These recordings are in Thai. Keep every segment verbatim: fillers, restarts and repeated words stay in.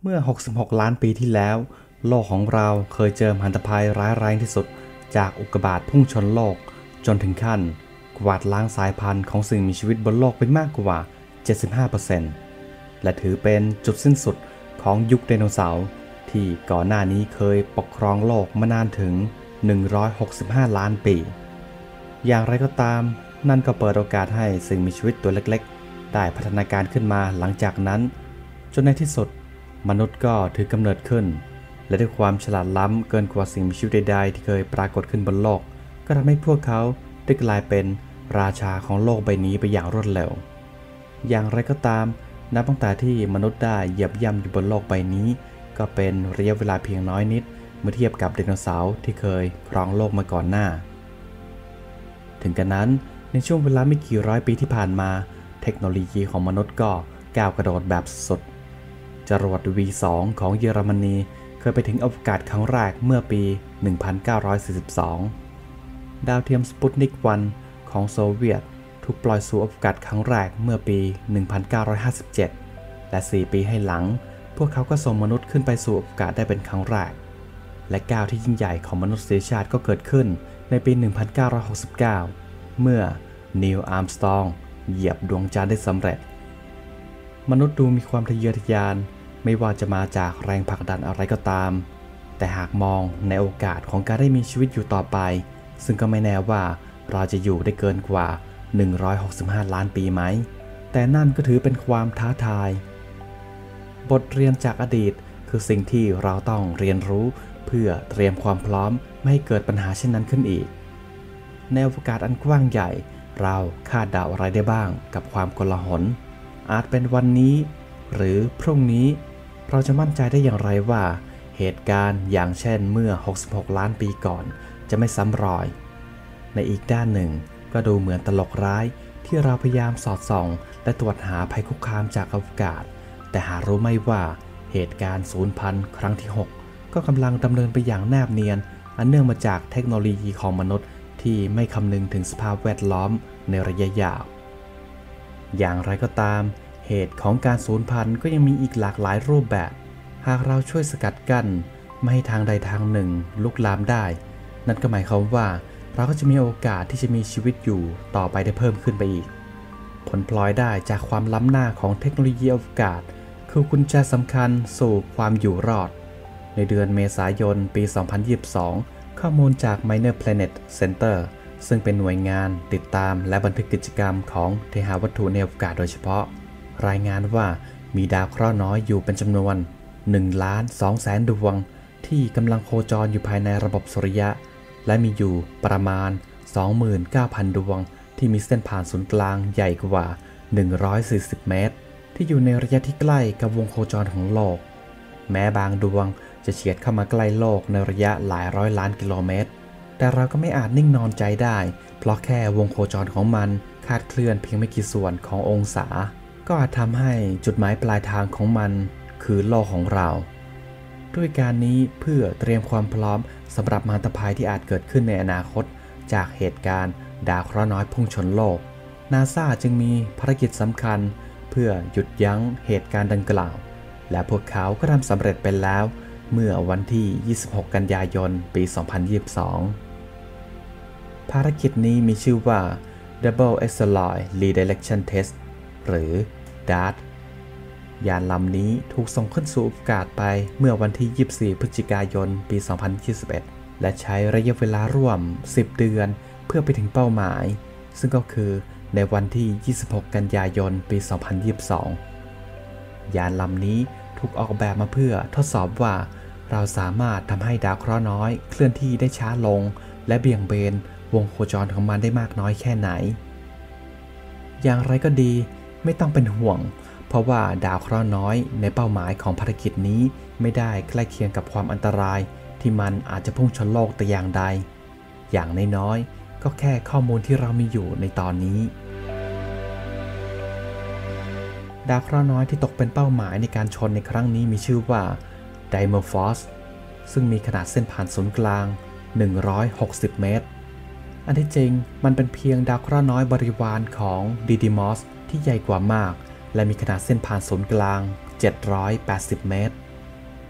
เมื่อหกสิบหกล้านปีที่แล้วโลกของเราเคยเจอมหันตภัยร้ายแรงที่สุดจากอุกกาบาตพุ่งชนโลกจนถึงขั้นกวาดล้างสายพันธุ์ของสิ่งมีชีวิตบนโลกไปมากกว่า เจ็ดสิบห้าเปอร์เซ็นต์ และถือเป็นจุดสิ้นสุดของยุคไดโนเสาร์ที่ก่อนหน้านี้เคยปกครองโลกมานานถึงหนึ่งร้อยหกสิบห้าล้านปีอย่างไรก็ตามนั่นก็เปิดโอกาสให้สิ่งมีชีวิตตัวเล็กๆได้พัฒนาการขึ้นมาหลังจากนั้นจนในที่สุดมนุษย์ก็ถือกำเนิดขึ้นและด้วยความฉลาดล้ำเกินกว่าสิ่งมีชีวิตใดๆที่เคยปรากฏขึ้นบนโลกก็ทำให้พวกเขาได้กลายเป็นราชาของโลกใบนี้ไปอย่างรวดเร็วอย่างไรก็ตามนับตั้งแต่ที่มนุษย์ได้เหยียบย่ำอยู่บนโลกใบนี้ก็เป็นระยะเวลาเพียงน้อยนิดเมื่อเทียบกับไดโนเสาร์ที่เคยครองโลกมาก่อนหน้าถึงกระนั้นในช่วงเวลาไม่กี่ร้อยปีที่ผ่านมาเทคโนโลยีของมนุษย์ก็ก้าวกระโดดแบบสุดจรวด วี สอง ของเยอรมนีเคยไปถึงอวกาศครั้งแรกเมื่อปี หนึ่งพันเก้าร้อยสี่สิบสอง ดาวเทียมสปุตนิก วัน ของโซเวียตถูกปล่อยสู่อวกาศครั้งแรกเมื่อปี หนึ่งพันเก้าร้อยห้าสิบเจ็ด และ สี่ ปีให้หลังพวกเขาก็ส่งมนุษย์ขึ้นไปสู่อวกาศได้เป็นครั้งแรกและก้าวที่ยิ่งใหญ่ของมนุษยชาติก็เกิดขึ้นในปี หนึ่งพันเก้าร้อยหกสิบเก้า เมื่อนีล อาร์มสตรองเหยียบดวงจันทร์ได้สำเร็จมนุษย์ดูมีความทะเยอทะยานไม่ว่าจะมาจากแรงผลักดันอะไรก็ตามแต่หากมองในโอกาสของการได้มีชีวิตอยู่ต่อไปซึ่งก็ไม่แน่ว่าเราจะอยู่ได้เกินกว่าหนึ่งร้อยหกสิบห้าล้านปีไหมแต่นั่นก็ถือเป็นความท้าทายบทเรียนจากอดีตคือสิ่งที่เราต้องเรียนรู้เพื่อเตรียมความพร้อมไม่ให้เกิดปัญหาเช่นนั้นขึ้นอีกในอวกาศอันกว้างใหญ่เราคาดเดาอะไรได้บ้างกับความโกลาหลอาจเป็นวันนี้หรือพรุ่งนี้เราจะมั่นใจได้อย่างไรว่าเหตุการณ์อย่างเช่นเมื่อหกสิบหกล้านปีก่อนจะไม่ซ้ำรอยในอีกด้านหนึ่งก็ดูเหมือนตลกร้ายที่เราพยายามสอดส่องและตรวจหาภัยคุกคามจากอวกาศแต่หารู้ไม่ว่าเหตุการณ์สูญพันธุ์ครั้งที่หกก็กำลังดำเนินไปอย่างแนบเนียนอันเนื่องมาจากเทคโนโลยีของมนุษย์ที่ไม่คำนึงถึงสภาพแวดล้อมในระยะยาวอย่างไรก็ตามเหตุของการสูญพันธุ์ก็ยังมีอีกหลากหลายรูปแบบหากเราช่วยสกัดกั้นไม่ให้ทางใดทางหนึ่งลุกลามได้นั่นก็หมายความว่าเราก็จะมีโอกาสที่จะมีชีวิตอยู่ต่อไปได้เพิ่มขึ้นไปอีกผลพลอยได้จากความล้ำหน้าของเทคโนโลยีอวกาศคือกุญแจสำคัญสู่ความอยู่รอดในเดือนเมษายนปี สองพันยี่สิบสอง ข้อมูลจาก Minor Planet Center ซึ่งเป็นหน่วยงานติดตามและบันทึกกิจกรรมของเทหาวัตถุในอวกาศโดยเฉพาะรายงานว่ามีดาวเคราะห์น้อยอยู่เป็นจำนวน หนึ่งล้านสองแสน ดวงที่กำลังโคจรอยู่ภายในระบบสุริยะและมีอยู่ประมาณ สองหมื่นเก้าพัน ดวงที่มีเส้นผ่านศูนย์กลางใหญ่กว่า หนึ่งร้อยสี่สิบ เมตรที่อยู่ในระยะที่ใกล้กับวงโคจรของโลกแม้บางดวงจะเฉียดเข้ามาใกล้โลกในระยะหลายร้อยล้านกิโลเมตรแต่เราก็ไม่อาจนิ่งนอนใจได้เพราะแค่วงโคจรของมันคลาดเคลื่อนเพียงไม่กี่ส่วนขององศาก็อาจทำให้จุดหมายปลายทางของมันคือโลกของเราด้วยการนี้เพื่อเตรียมความพร้อมสำหรับมหันตภัยที่อาจเกิดขึ้นในอนาคตจากเหตุการณ์ดาวเคราะห์น้อยพุ่งชนโลก นาซา จึงมีภารกิจสำคัญเพื่อหยุดยั้งเหตุการณ์ดังกล่าวและพวกเขาก็ทำสำเร็จไปแล้วเมื่อวันที่ ยี่สิบหก กันยายน ปี สองพันยี่สิบสอง ภารกิจนี้มีชื่อว่า Double Asteroid Redirection Test หรือ ดาร์ต ยานลำนี้ถูกส่งขึ้นสู่อวกาศไปเมื่อวันที่ ยี่สิบสี่ พฤศจิกายน ปี สองพันยี่สิบเอ็ด และใช้ระยะเวลาร่วม สิบ เดือนเพื่อไปถึงเป้าหมายซึ่งก็คือในวันที่ ยี่สิบหก กันยายน ปี สองพันยี่สิบสอง ยานลำนี้ถูกออกแบบมาเพื่อทดสอบว่าเราสามารถทำให้ดาวเคราะห์น้อยเคลื่อนที่ได้ช้าลงและเบี่ยงเบนวงโคจรของมันได้มากน้อยแค่ไหนอย่างไรก็ดีไม่ต้องเป็นห่วงเพราะว่าดาวเคราะห์น้อยในเป้าหมายของภารกิจนี้ไม่ได้ใกล้เคียงกับความอันตรายที่มันอาจจะพุ่งชนโลกแต่อย่างใดอย่างน้อยๆก็แค่ข้อมูลที่เรามีอยู่ในตอนนี้ดาวเคราะห์น้อยที่ตกเป็นเป้าหมายในการชนในครั้งนี้มีชื่อว่า ไดโมฟอส ซึ่งมีขนาดเส้นผ่านศูนย์กลาง หนึ่งร้อยหกสิบ เมตรอันที่จริงมันเป็นเพียงดาวเคราะห์น้อยบริวารของดิดิมอสที่ใหญ่กว่ามากและมีขนาดเส้นผ่านศูนย์กลาง เจ็ดร้อยแปดสิบ เมตร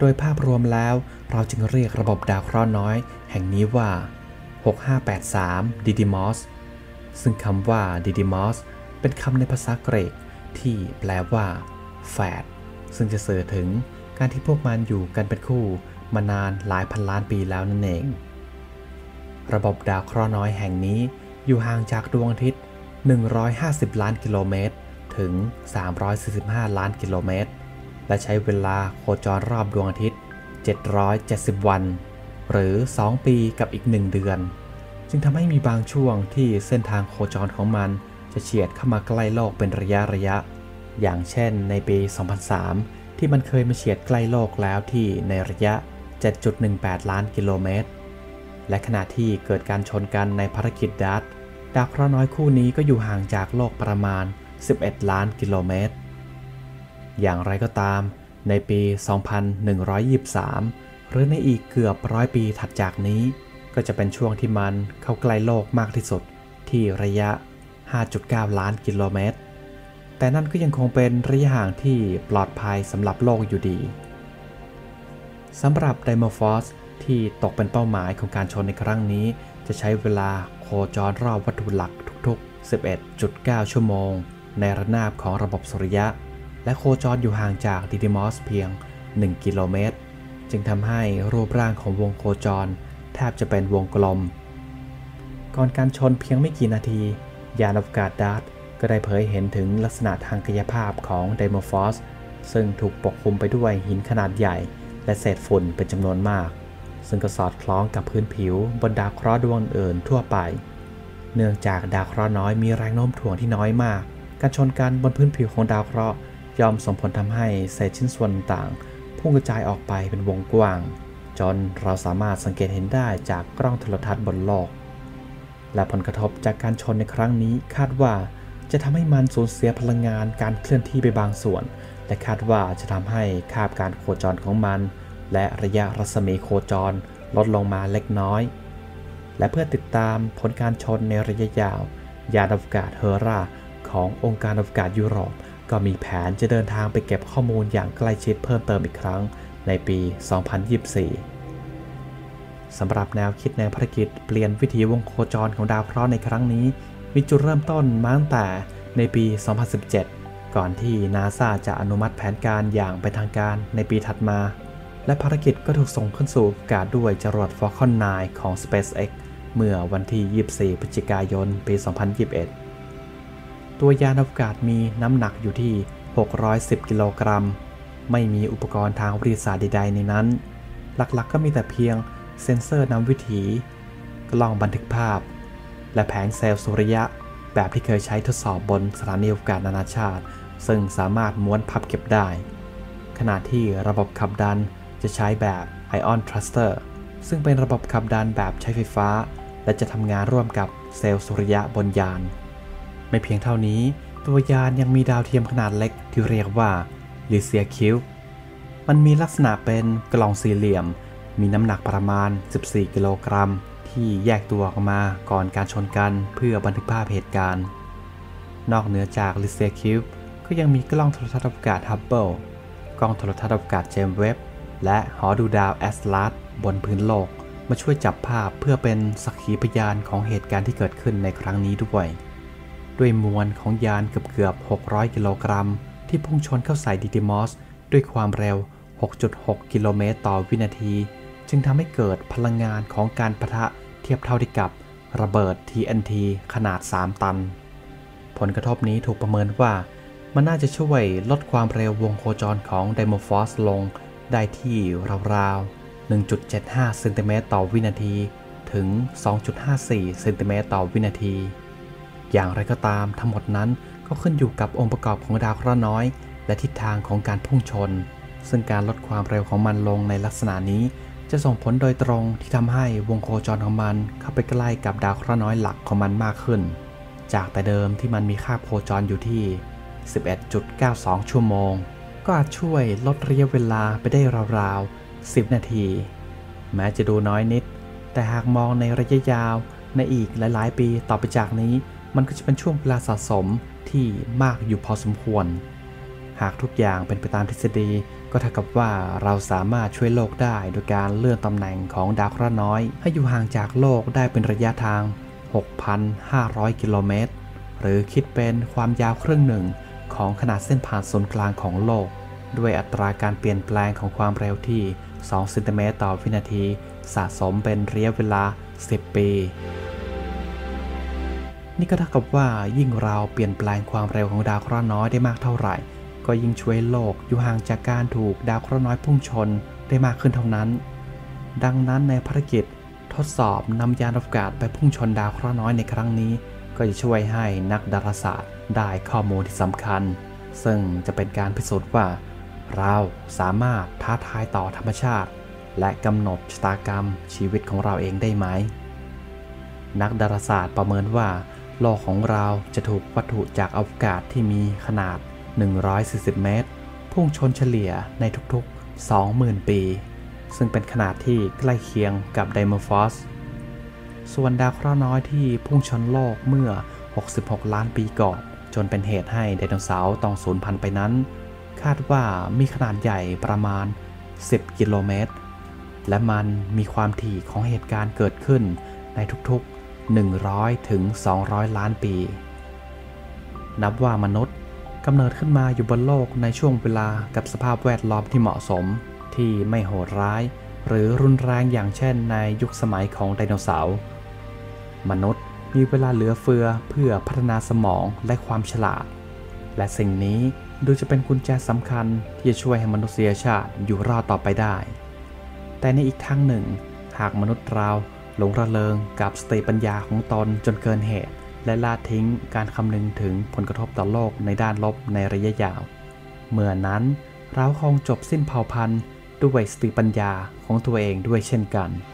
โดยภาพรวมแล้วเราจึงเรียกระบบดาวเคราะห์น้อยแห่งนี้ว่าหกห้าแปดสาม Didymos ซึ่งคำว่า Didymos เป็นคำในภาษากรีกที่แปลว่าแฝดซึ่งจะสื่อถึงการที่พวกมันอยู่กันเป็นคู่มานานหลายพันล้านปีแล้วนั่นเองระบบดาวเคราะห์น้อยแห่งนี้อยู่ห่างจากดวงอาทิตย์หนึ่งร้อยห้าสิบล้านกิโลเมตรถึงสามร้อยสี่สิบห้าล้านกิโลเมตรและใช้เวลาโคจรรอบดวงอาทิตย์เจ็ดร้อยเจ็ดสิบวันหรือสองปีกับอีกหนึ่งเดือนจึงทำให้มีบางช่วงที่เส้นทางโคจรของมันจะเฉียดเข้ามาใกล้โลกเป็นระยะระยะอย่างเช่นในปี สองพันสาม ที่มันเคยมาเฉียดใกล้โลกแล้วที่ในระยะ เจ็ดจุดหนึ่งแปด ล้านกิโลเมตรและขณะที่เกิดการชนกันในภารกิจดัตดาวเคราะห์น้อยคู่นี้ก็อยู่ห่างจากโลกประมาณสิบเอ็ดล้านกิโลเมตรอย่างไรก็ตามในปี สองพันหนึ่งร้อยยี่สิบสาม หรือในอีกเกือบร้อยปีถัดจากนี้ก็จะเป็นช่วงที่มันเข้าใกล้โลกมากที่สุดที่ระยะ ห้าจุดเก้า ล้านกิโลเมตรแต่นั่นก็ยังคงเป็นระยะห่างที่ปลอดภัยสำหรับโลกอยู่ดีสำหรับไดโมฟอสที่ตกเป็นเป้าหมายของการชนในครั้งนี้จะใช้เวลาโคจรรอบวัตถุหลักทุกๆ สิบเอ็ดจุดเก้า ชั่วโมงในระนาบของระบบสุริยะและโคจรอยู่ห่างจากดิดิมอสเพียงหนึ่งกิโลเมตรจึงทำให้รูปร่างของวงโคจรแทบจะเป็นวงกลมก่อนการชนเพียงไม่กี่นาทียานอวกาศดาร์ตก็ได้เผยเห็นถึงลักษณะทางกายภาพของไดโมฟอสซึ่งถูกปกคลุมไปด้วยหินขนาดใหญ่และเศษฝุ่นเป็นจำนวนมากซึ่งก็สอดคล้องกับพื้นผิวบนดาวเคราะห์ดวงอื่นทั่วไปเนื่องจากดาวเคราะห์น้อยมีแรงโน้มถ่วงที่น้อยมากการชนกันบนพื้นผิวของดาวเคราะห์ย่อมส่งผลทำให้เศษชิ้นส่วนต่างพุ่งกระจายออกไปเป็นวงกว้างจนเราสามารถสังเกตเห็นได้จากกล้องโทรทัศน์บนโลกและผลกระทบจากการชนในครั้งนี้คาดว่าจะทำให้มันสูญเสียพลังงานการเคลื่อนที่ไปบางส่วนและคาดว่าจะทำให้คาบการโคจรของมันและระยะรัศมีโคจรลดลงมาเล็กน้อยและเพื่อติดตามผลการชนในระยะยาวยานอวกาศเฮอราขององค์การอวกาศยุโรปก็มีแผนจะเดินทางไปเก็บข้อมูลอย่างใกล้ชิดเพิ่มเติมอีกครั้งในปี สองพันยี่สิบสี่ สำหรับแนวคิดในภารกิจเปลี่ยนวิถีวงโคจรของดาวเคราะห์ในครั้งนี้มีจุดเริ่มต้นมาตั้งแต่ในปี สองพันสิบเจ็ด ก่อนที่ NASA จะอนุมัติแผนการอย่างเป็นทางการในปีถัดมาและภารกิจก็ถูกส่งขึ้นสู่อากาศด้วยจรวด Falcon ไนน์ ของ SpaceX เมื่อวันที่ ยี่สิบสี่ พฤศจิกายน ปี สองพันยี่สิบเอ็ด ตัวยานอวกาศมีน้ำหนักอยู่ที่ หกร้อยสิบ กิโลกรัมไม่มีอุปกรณ์ทางวิทยาศาสตร์ใดๆในนั้นหลักๆ กก็มีแต่เพียงเซ็นเซอร์นำวิถีกล้องบันทึกภาพและแผงเซลล์สุริยะแบบที่เคยใช้ทดสอบบนสถานีอวกาศนานาชาติซึ่งสามารถม้วนพับเก็บได้ขณะที่ระบบขับดันจะใช้แบบ Ion Thruster ซึ่งเป็นระบบขับดันแบบใช้ไฟฟ้าและจะทำงานร่วมกับเซลล์สุริยะบนยานไม่เพียงเท่านี้ตัวยานยังมีดาวเทียมขนาดเล็กที่เรียกว่า Lycia Cube มันมีลักษณะเป็นกล่องสี่เหลี่ยมมีน้ำหนักประมาณสิบสี่กิโลกรัมที่แยกตัวออกมาก่อนการชนกันเพื่อบันทึกภาพเหตุการณ์นอกเหนือจาก Lycia Cube ก็ยังมีกล้องโทรทัศน์อวกาศ Hubble กล้องโทรทัศน์อวกาศเจมส์เว็บและหอดูดาวแอสลาสบนพื้นโลกมาช่วยจับภาพเพื่อเป็นสักขีพยานของเหตุการณ์ที่เกิดขึ้นในครั้งนี้ด้วยด้วยมวลของยานเกือบๆหกร้อยกิโลกรัมที่พุ่งชนเข้าใส่ดิดิมอสด้วยความเร็ว หกจุดหก กิโลเมตรต่อวินาทีจึงทำให้เกิดพลังงานของการปะทะเทียบเท่ากับระเบิด ที เอ็น ที ขนาดสามตันผลกระทบนี้ถูกประเมินว่ามันน่าจะช่วยลดความเร็ววงโคจรของไดโมฟอสลงได้ที่ราวๆ หนึ่งจุดเจ็ดห้า เซนติเมตรต่อวินาทีถึง สองจุดห้าสี่ เซนติเมตรต่อวินาทีอย่างไรก็ตามทั้งหมดนั้นก็ขึ้นอยู่กับองค์ประกอบของดาวเคราะห์น้อยและทิศทางของการพุ่งชนซึ่งการลดความเร็วของมันลงในลักษณะนี้จะส่งผลโดยตรงที่ทำให้วงโคจรของมันเข้าไปใกล้กับดาวเคราะห์น้อยหลักของมันมากขึ้นจากแต่เดิมที่มันมีค่าโคจรอยู่ที่ สิบเอ็ดจุดเก้าสอง ชั่วโมงก็อาจช่วยลดระยะเวลาไปได้ราวๆสิบนาทีแม้จะดูน้อยนิดแต่หากมองในระยะยาวในอีกหลายๆปีต่อไปจากนี้มันก็จะเป็นช่วงเวลาสะสมที่มากอยู่พอสมควรหากทุกอย่างเป็นไปตามทฤษฎีก็เท่ากับว่าเราสามารถช่วยโลกได้โดยการเลื่อนตำแหน่งของดาวเคราะห์น้อยให้อยู่ห่างจากโลกได้เป็นระยะทาง หกพันห้าร้อย กิโลเมตรหรือคิดเป็นความยาวครึ่งหนึ่งของขนาดเส้นผ่านศูนย์กลางของโลกด้วยอัตราการเปลี่ยนแปลงของความเร็วที่สองเซนติเมตรต่อวินาทีสะสมเป็นระยะเวลาสิบปีนี่ก็เท่ากับว่ายิ่งเราเปลี่ยนแปลงความเร็วของดาวเคราะห์น้อยได้มากเท่าไหร่ก็ยิ่งช่วยโลกอยู่ห่างจากการถูกดาวเคราะห์น้อยพุ่งชนได้มากขึ้นเท่านั้นดังนั้นในภารกิจทดสอบนำยานอวกาศไปพุ่งชนดาวเคราะห์น้อยในครั้งนี้ก็จะช่วยให้นักดาราศาสตร์ได้ข้อมูลที่สำคัญซึ่งจะเป็นการพิสูจน์ว่าเราสามารถท้าทายต่อธรรมชาติและกำหนดชะตากรรมชีวิตของเราเองได้ไหมนักดาราศาสตร์ประเมินว่าโลกของเราจะถูกวัตถุจากอวกาศที่มีขนาดหนึ่งร้อยสี่สิบเมตรพุ่งชนเฉลี่ยในทุกๆ สองหมื่น ปีซึ่งเป็นขนาดที่ใกล้เคียงกับไดโมฟอสส่วนดาวเคราะห์น้อยที่พุ่งชนโลกเมื่อหกสิบหกล้านปีก่อนจนเป็นเหตุให้ไดโนเสาร์ต้องสูญพันธุ์ไปนั้นคาดว่ามีขนาดใหญ่ประมาณสิบกิโลเมตรและมันมีความถี่ของเหตุการณ์เกิดขึ้นในทุกๆหนึ่งร้อยถึงสองร้อยล้านปีนับว่ามนุษย์กำเนิดขึ้นมาอยู่บนโลกในช่วงเวลากับสภาพแวดล้อมที่เหมาะสมที่ไม่โหดร้ายหรือรุนแรงอย่างเช่นในยุคสมัยของไดโนเสาร์มนุษย์มีเวลาเหลือเฟือเพื่อพัฒนาสมองและความฉลาดและสิ่งนี้ดูจะเป็นกุญแจสำคัญที่จะช่วยให้มนุษยชาติอยู่รอดต่อไปได้แต่ในอีกทางหนึ่งหากมนุษย์เราหลงระเริงกับสติปัญญาของตนจนเกินเหตุและละทิ้งการคำนึงถึงผลกระทบต่อโลกในด้านลบในระยะยาวเมื่อนั้นเราคงจบสิ้นเผ่าพันธุ์ด้วยสติปัญญาของตัวเองด้วยเช่นกัน